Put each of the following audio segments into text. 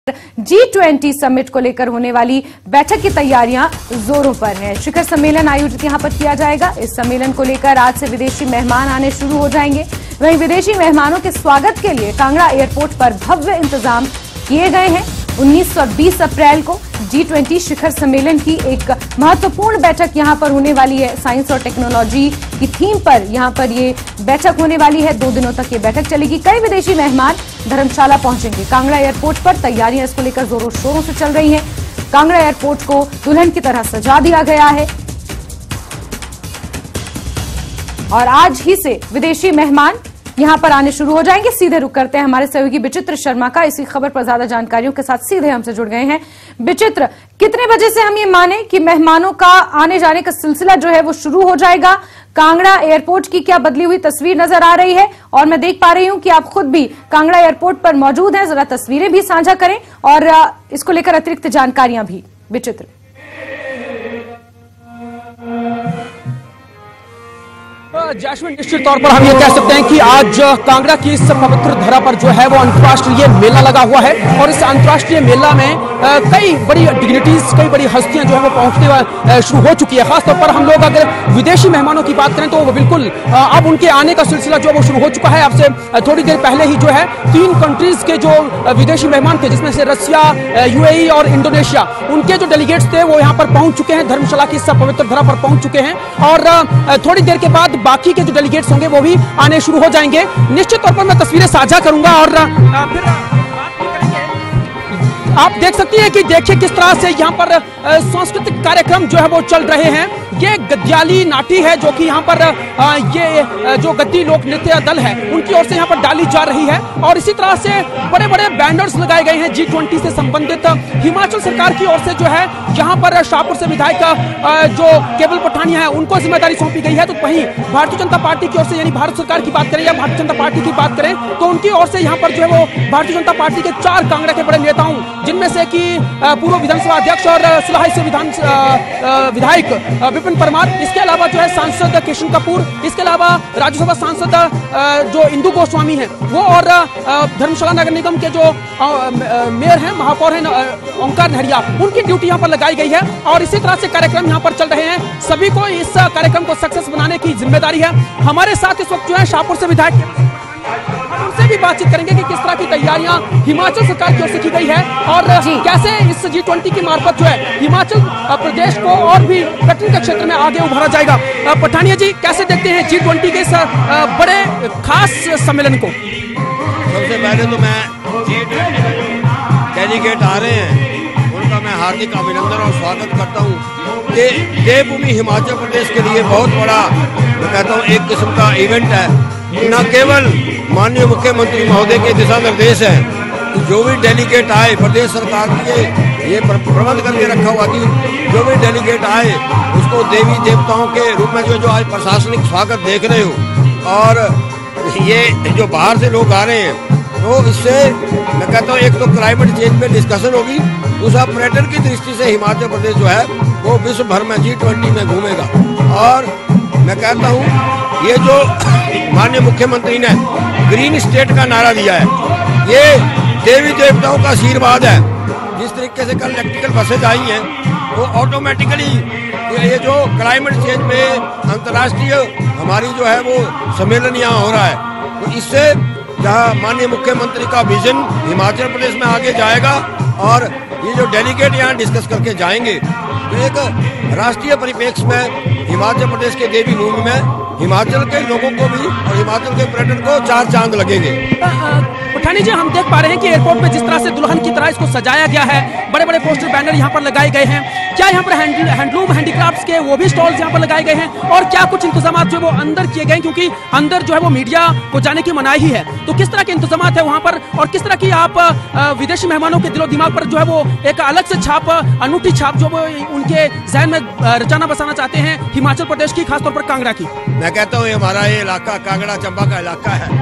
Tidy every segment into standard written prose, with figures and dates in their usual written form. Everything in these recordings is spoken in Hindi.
G20 समिट को लेकर होने वाली बैठक की तैयारियां जोरों पर हैं। शिखर सम्मेलन आयोजित यहां पर किया जाएगा। इस सम्मेलन को लेकर आज से विदेशी मेहमान आने शुरू हो जाएंगे। वहीं विदेशी मेहमानों के स्वागत के लिए कांगड़ा एयरपोर्ट पर भव्य इंतजाम किए गए हैं। 19 और 20 अप्रैल को G20 शिखर सम्मेलन की एक महत्वपूर्ण बैठक यहां पर होने वाली है। साइंस और टेक्नोलॉजी की थीम पर यहां पर ये बैठक होने वाली है। 2 दिनों तक ये बैठक चलेगी। कई विदेशी मेहमान धर्मशाला पहुंचेंगे। कांगड़ा एयरपोर्ट पर तैयारियां इसको लेकर जोरों शोरों से चल रही हैं। कांगड़ा एयरपोर्ट को दुल्हन की तरह सजा दिया गया है और आज ही से विदेशी मेहमान यहां पर आने शुरू हो जाएंगे। सीधे रुक करते हैं हमारे सहयोगी विचित्र शर्मा का। इसी खबर पर ज्यादा जानकारियों के साथ सीधे हमसे जुड़ गए हैं। विचित्र, कितने बजे से हम ये माने कि मेहमानों का आने जाने का सिलसिला जो है वो शुरू हो जाएगा? कांगड़ा एयरपोर्ट की क्या बदली हुई तस्वीर नजर आ रही है? और मैं देख पा रही हूं कि आप खुद भी कांगड़ा एयरपोर्ट पर मौजूद हैं। जरा तस्वीरें भी साझा करें और इसको लेकर अतिरिक्त जानकारियां भी। विचित्र, जैस्मिन, निश्चित तौर पर हम ये कह सकते हैं कि आज कांगड़ा की इस पवित्र धरा पर जो है वो अंतर्राष्ट्रीय मेला लगा हुआ है और इस अंतर्राष्ट्रीय मेला में कई बड़ी डिग्निटीज, कई बड़ी हस्तियां जो है वो पहुंचने शुरू हो चुकी है। खासतौर पर हम लोग अगर विदेशी मेहमानों की बात करें तो वो बिल्कुल अब उनके आने का सिलसिला जो है वो शुरू हो चुका है। आपसे थोड़ी देर पहले ही जो है 3 कंट्रीज के जो विदेशी मेहमान थे, जिसमें से रसिया, UAE और इंडोनेशिया, उनके जो डेलीगेट्स थे वो यहाँ पर पहुंच चुके हैं। धर्मशाला की इस पवित्र धरा पर पहुंच चुके हैं और थोड़ी देर के बाद बाकी के जो डेलीगेट्स होंगे वो भी आने शुरू हो जाएंगे। निश्चित तौर पर मैं तस्वीरें साझा करूंगा और फिर आप देख सकती हैं कि देखिए किस तरह से यहाँ पर सांस्कृतिक कार्यक्रम जो है वो चल रहे हैं। ये गद्याली नाटी है जो कि यहाँ पर ये जो गद्दी लोक नृत्य दल है उनकी ओर से यहाँ पर डाली जा रही है और इसी तरह से बड़े बड़े बैनर्स लगाए गए हैं G20 से संबंधित। हिमाचल सरकार की ओर से जो है यहाँ पर शाहपुर से विधायक जो केवल पठानिया है उनको जिम्मेदारी सौंपी गई है। तो वहीं भारतीय जनता पार्टी की ओर से, यानी भारत सरकार की बात करें या भारतीय जनता पार्टी की बात करें, तो उनकी ओर से यहाँ पर जो है वो भारतीय जनता पार्टी के 4 कांगड़ा के बड़े नेताओं, जिनमें से कि पूर्व विधानसभा अध्यक्ष और सुलहाई से विधायक विपिन परमार, इसके अलावा जो है सांसद किशन कपूर, इसके अलावा राज्यसभा सांसद जो इंदु गोस्वामी हैं वो, और धर्मशाला नगर निगम के जो मेयर हैं, महापौर हैं ओंकार नहरिया, उनकी ड्यूटी यहाँ पर लगाई गई है और इसी तरह से कार्यक्रम यहाँ पर चल रहे हैं। सभी को इस कार्यक्रम को सक्सेस बनाने की जिम्मेदारी है। हमारे साथ इस वक्त जो है शाहपुर से विधायक, उनसे भी बातचीत करेंगे कि किस तरह की तैयारियां हिमाचल सरकार की ओर से की गई है और कैसे इस G20 की मार्फत जो है हिमाचल प्रदेश को और भी पर्यटन के क्षेत्र में आगे उभारा जाएगा। पठानिया जी, कैसे देखते हैं G20 के इस बड़े खास सम्मेलन को? सबसे पहले तो मैं G20 डेलीगेट आ रहे हैं उनका मैं हार्दिक अभिनंदन और स्वागत करता हूँ। ये देवभूमि हिमाचल प्रदेश के लिए बहुत बड़ा, मैं कहता हूँ, एक किस्म का इवेंट है। न केवल माननीय मुख्यमंत्री महोदय के दिशा निर्देश है कि जो भी डेलीगेट आए, प्रदेश सरकार की ये प्रबंध करके रखा हुआ कि जो भी डेलीगेट आए उसको देवी देवताओं के रूप में जो आज प्रशासनिक स्वागत देख रहे हो, और ये जो बाहर से लोग आ रहे हैं तो इससे मैं कहता हूँ एक तो क्लाइमेट चेंज पे डिस्कशन होगी, दूसरा पर्यटन की दृष्टि से हिमाचल प्रदेश जो है वो विश्व भर में G20 में घूमेगा। और मैं कहता हूँ ये जो माननीय मुख्यमंत्री ने ग्रीन स्टेट का नारा दिया है, ये देवी देवताओं का आशीर्वाद है। जिस तरीके से कल इलेक्ट्रिकल बसेज आई हैं तो ऑटोमेटिकली ये जो क्लाइमेट चेंज में अंतर्राष्ट्रीय हमारी जो है वो सम्मेलन यहाँ हो रहा है, तो इससे जहाँ माननीय मुख्यमंत्री का विजन हिमाचल प्रदेश में आगे जाएगा और ये जो डेलीगेट यहाँ डिस्कस करके जाएंगे तो एक राष्ट्रीय परिप्रेक्ष्य में हिमाचल प्रदेश के देवी भूमि में हिमाचल के लोगों को भी और हिमाचल के पर्यटन को 4 चांद लगेंगे। पठानी जी, हम देख पा रहे हैं कि एयरपोर्ट पे जिस तरह से दुल्हन की तरह इसको सजाया गया है, बड़े बड़े पोस्टर बैनर यहाँ पर लगाए गए हैं। क्या यहाँ पर हैंडलूम हैंडीक्राफ्ट्स के वो भी स्टॉल्स यहाँ पर लगाए गए हैं और क्या कुछ इंतजाम जो है वो अंदर किए गए, क्योंकि अंदर जो है वो मीडिया को जाने की मनाही है, तो किस तरह के इंतजाम है वहाँ पर और किस तरह की आप विदेशी मेहमानों के दिलो दिमाग पर जो है वो एक अलग से छाप, अनूठी छाप जो वो उनके जहन में रचाना बसाना चाहते हैं हिमाचल प्रदेश की, खासतौर पर कांगड़ा की? मैं कहता हूँ हमारा ये इलाका कांगड़ा चंबा का इलाका है,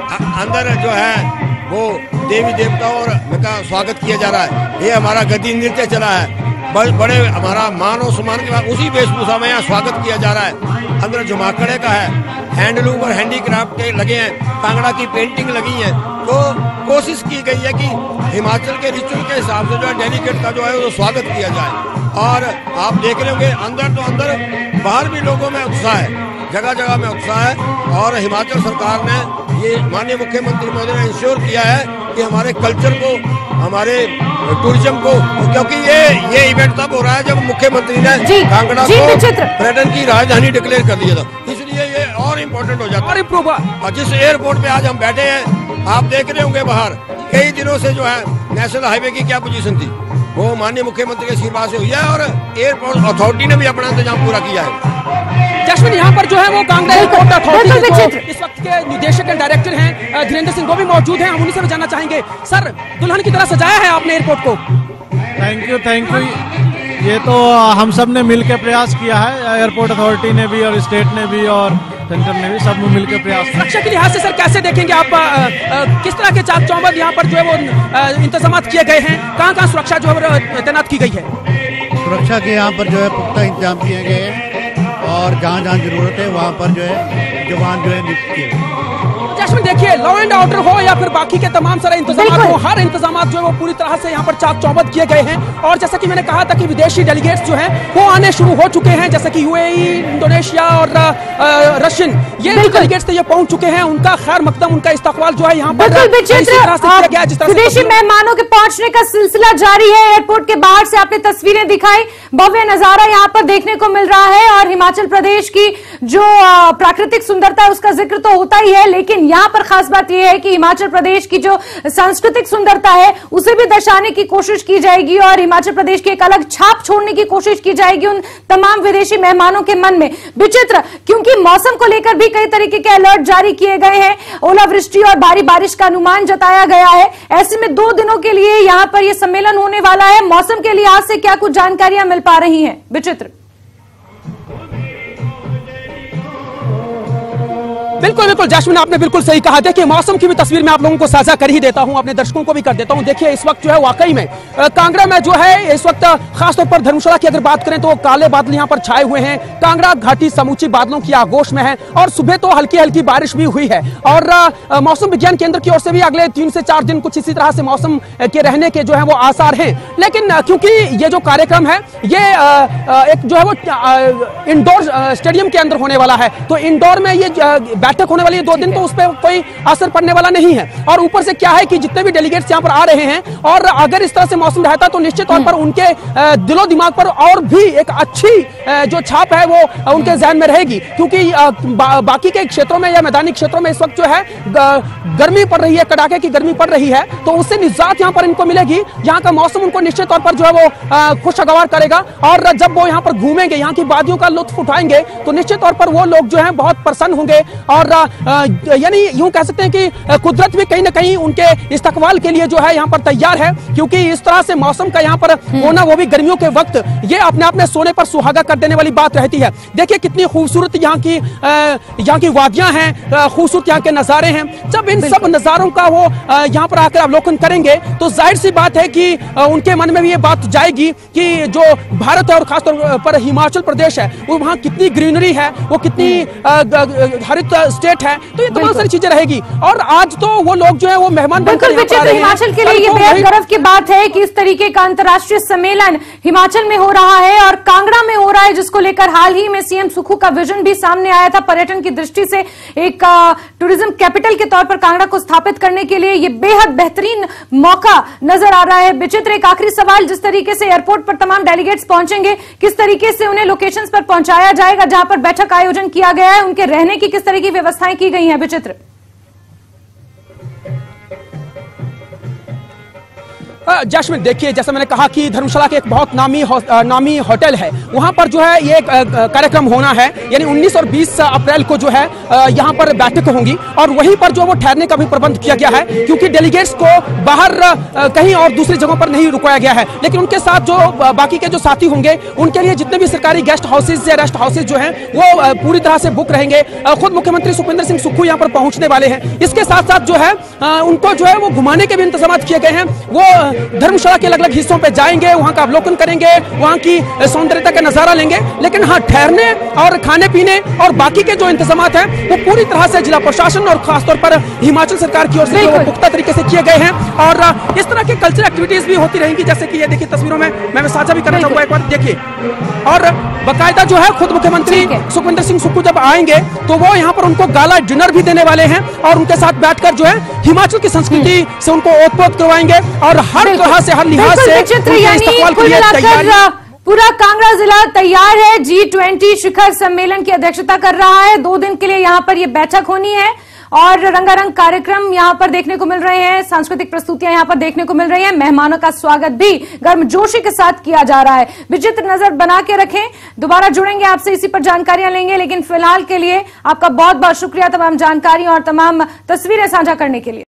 अंदर जो है वो देवी देवताओं और का स्वागत किया जा रहा है। ये हमारा गद्दी नृत्य चला है, बड़े हमारा मान और सम्मान के बाद उसी वेशभूषा में यहाँ स्वागत किया जा रहा है। अंदर जुमाकड़े का है, हैंडलूम और हैंडीक्राफ्ट के लगे हैं, कांगड़ा की पेंटिंग लगी है, तो कोशिश की गई है कि हिमाचल के रिचुअल के हिसाब से जो है डेलीगेट का जो है वो स्वागत किया जाए। और आप देख रहे होंगे अंदर तो अंदर, बाहर भी लोगों में उत्साह है, जगह जगह में उत्साह है। और हिमाचल सरकार ने ये माननीय मुख्यमंत्री महोदय ने इंश्योर किया है कि हमारे कल्चर को, हमारे टूरिज्म को, क्योंकि ये इवेंट तब हो रहा है जब मुख्यमंत्री ने कांगड़ा को पर्यटन की राजधानी डिक्लेयर कर दिया था, इसलिए ये और इम्पोर्टेंट हो जाता है। और जिस एयरपोर्ट पे आज हम बैठे हैं, आप देख रहे होंगे बाहर कई दिनों से जो है नेशनल हाईवे की क्या पोजीशन थी, वो माननीय मुख्यमंत्री के आशीर्वाद से हुई है और एयरपोर्ट अथॉरिटी ने भी अपना इंतजाम पूरा किया है। जैस्मिन, यहाँ पर जो है वो कांगड़ा एयरपोर्ट अथॉरिटी इस वक्त के निदेशक डायरेक्टर हैं धीरेन्द्र सिंह, वो भी मौजूद हैं। हम उन्हीं से भी जानना चाहेंगे, सर दुल्हन की तरह सजाया है आपने एयरपोर्ट को? Thank you. ये तो हम सब ने मिलकर प्रयास किया है, एयरपोर्ट अथॉरिटी ने भी और स्टेट ने भी और सेंटर ने भी, सब मिलकर प्रयास। सुरक्षा के लिहाज से सर कैसे देखेंगे आप, किस तरह के चाक चौबंद यहाँ पर जो है वो इंतजाम किए गए हैं? कहाँ सुरक्षा जो है तैनात की गई है? सुरक्षा के यहाँ पर जो है पुख्ता इंतजाम किए गए हैं और जहाँ जहाँ जरूरत है वहाँ पर जो है जवान जो है नियुक्त किए गए। जैस्मिन, देखिए लॉ एंड ऑर्डर हो या फिर बाकी के तमाम सारे इंतजाम हो, हर इंतजाम जो है वो पूरी तरह से यहाँ पर चाक चौबंद किए गए हैं। और जैसा कि मैंने कहा था कि विदेशी डेलीगेट्स जो हैं वो आने शुरू हो चुके हैं, जैसे कि यूएई, इंडोनेशिया और रशियन, ये जो डेलीगेट्स थे ये पहुंच चुके हैं। उनका खैर मकदम, उनका इस्तकबाल जो है यहाँ पर विदेशी मेहमानों के पहुंचने का सिलसिला जारी है। एयरपोर्ट के बाहर से आपने तस्वीरें दिखाई, भव्य नजारा यहाँ पर देखने को मिल रहा है। और हिमाचल प्रदेश की जो प्राकृतिक सुंदरता है उसका जिक्र तो होता ही है, लेकिन यहाँ पर खास बात यह है कि हिमाचल प्रदेश की जो सांस्कृतिक सुंदरता है उसे भी दर्शाने की कोशिश की जाएगी और हिमाचल प्रदेश की एक अलग छाप छोड़ने की कोशिश की जाएगी उन तमाम विदेशी मेहमानों के मन में। विचित्र, क्योंकि मौसम को लेकर भी कई तरीके के अलर्ट जारी किए गए हैं, ओलावृष्टि और भारी बारिश का अनुमान जताया गया है। ऐसे में 2 दिनों के लिए यहाँ पर यह सम्मेलन होने वाला है। मौसम के लिहाज से क्या कुछ जानकारियां मिल पा रही हैं विचित्र? बिल्कुल जैस्मिन, आपने बिल्कुल सही कहा। देखिए मौसम की भी तस्वीर मैं आप लोगों को साझा कर ही देता हूं, अपने दर्शकों को भी कर देता हूं। देखिए इस वक्त जो है वाकई में कांगड़ा में जो है इस वक्त खासतौर पर धर्मशाला की अगर बात करें तो काले बादल यहां पर छाए हुए हैं। कांगड़ा घाटी समूची बादलों की आगोश में है और सुबह तो हल्की हल्की बारिश भी हुई है। और मौसम विज्ञान केंद्र की ओर से भी अगले 3 से 4 दिन कुछ इसी तरह से मौसम के रहने के जो है वो आसार हैं। लेकिन क्योंकि ये जो कार्यक्रम है ये एक जो है वो इंडोर स्टेडियम के अंदर होने वाला है, तो इंडोर में ये बैठक होने वाली है 2 दिन, तो उस पर कोई असर पड़ने वाला नहीं है। और ऊपर से क्या है कि जितने भी डेलीगेट्स यहाँ पर आ रहे हैं और अगर इस तरह से मौसम रहता तो निश्चित तौर पर उनके दिलो दिमाग पर और भी एक अच्छी जो छाप है वो उनके जहन में रहेगी। क्योंकि बाकी के क्षेत्रों में या मैदानी क्षेत्रों में इस वक्त जो है गर्मी पड़ रही है, कड़ाके की गर्मी पड़ रही है, तो उससे निजात यहाँ पर इनको मिलेगी। यहाँ का मौसम उनको निश्चित तौर पर जो है वो खुशगवार करेगा और जब वो यहाँ पर घूमेंगे, यहाँ की वादियों का लुत्फ उठाएंगे, तो निश्चित तौर पर वो लोग जो है बहुत प्रसन्न होंगे। और यानी यूं कह सकते हैं कि कुदरत भी कहीं ना कहीं उनके इस्तकबाल के लिए जो है यहाँ पर तैयार है। क्योंकि इस तरह से मौसम का यहाँ पर होना, वो भी गर्मियों के वक्त, ये अपने आप में सोने पर सुहागा कर देने वाली बात रहती है। देखिए कितनी खूबसूरत यहाँ की वादियां हैं, खूबसूरत यहाँ के नजारे हैं। जब इन सब नजारों का वो यहाँ पर आकर अवलोकन करेंगे तो जाहिर सी बात है कि उनके मन में भी ये बात जाएगी कि जो भारत है और खासतौर पर हिमाचल प्रदेश है वो वहाँ कितनी ग्रीनरी है, वो कितनी हरित स्टेट है, तो ये तमाम सारी चीजें रहेगी। और आज तो वो लोग जो है वो मेहमान बनकर हिमाचल के लिए ये बेहद गर्व की बात है कि इस तरीके का अंतर्राष्ट्रीय सम्मेलन हिमाचल में हो रहा है और कांगड़ा में हो रहा है, जिसको लेकर हाल ही में सीएम सुक्खू का विजन भी सामने आया था। पर्यटन की दृष्टि से एक टूरिज्म कैपिटल के तौर पर कांगड़ा को स्थापित करने के लिए ये बेहद बेहतरीन मौका नजर आ रहा है। विचित्र, एक आखिरी सवाल, जिस तरीके से एयरपोर्ट पर तमाम डेलीगेट्स पहुंचेंगे, किस तरीके से उन्हें लोकेशंस पर पहुंचाया जाएगा जहां पर बैठक आयोजन किया गया है, उनके रहने की किस तरह की व्यवस्थाएं की गई हैं विचित्र? जैस्मिन, देखिए जैसा मैंने कहा कि धर्मशाला के एक बहुत नामी होटल है, वहां पर जो है ये कार्यक्रम होना है। यानी 19 और 20 अप्रैल को जो है यहां पर बैठक होंगी और वहीं पर जो वो ठहरने का भी प्रबंध किया गया है। क्योंकि डेलीगेट्स को बाहर कहीं और दूसरी जगहों पर नहीं रुकवाया गया है, लेकिन उनके साथ जो बाकी के जो साथी होंगे उनके लिए जितने भी सरकारी गेस्ट हाउसेज या रेस्ट हाउसेज जो है वो पूरी तरह से बुक रहेंगे। खुद मुख्यमंत्री सुखविंदर सिंह सुक्खू यहाँ पर पहुंचने वाले हैं। इसके साथ साथ जो है उनको जो है वो घुमाने के भी इंतजाम किए गए हैं। वो धर्मशाला के अलग अलग हिस्सों पे जाएंगे, वहां का अवलोकन करेंगे, वहां की सौंदर्यता का नजारा लेंगे। लेकिन हाँ, ठहरने और खाने पीने और बाकी के जो इंतजाम हैं वो पूरी तरह से जिला प्रशासन और खासतौर पर हिमाचल सरकार की ओर से वो पुख्ता तरीके से किए गए हैं। और इस तरह की कल्चरल एक्टिविटीज भी होती रहेंगी, जैसे कि ये देखिए तस्वीरों में मैं साझा भी करना चाहूंगा, एक बार देखिए। और बाकायदा जो है खुद मुख्यमंत्री सुखविंदर सिंह सुक्खू जब आएंगे तो वो यहाँ पर उनको गाला डिनर भी देने वाले हैं और उनके साथ बैठकर जो है हिमाचल की संस्कृति से उनको ओतप्रोत करवाएंगे और हर तरह से, हर लिहाज से इस्तेमाल के लिए तैयारी। पूरा कांगड़ा जिला तैयार है। G20 शिखर सम्मेलन की अध्यक्षता कर रहा है। 2 दिन के लिए यहाँ पर ये बैठक होनी है और रंगारंग कार्यक्रम यहाँ पर देखने को मिल रहे हैं, सांस्कृतिक प्रस्तुतियां यहाँ पर देखने को मिल रही हैं। मेहमानों का स्वागत भी गर्मजोशी के साथ किया जा रहा है। विचित्र नजर बना के रखें, दोबारा जुड़ेंगे आपसे, इसी पर जानकारियां लेंगे। लेकिन फिलहाल के लिए आपका बहुत बहुत शुक्रिया तमाम जानकारियों और तमाम तस्वीरें साझा करने के लिए।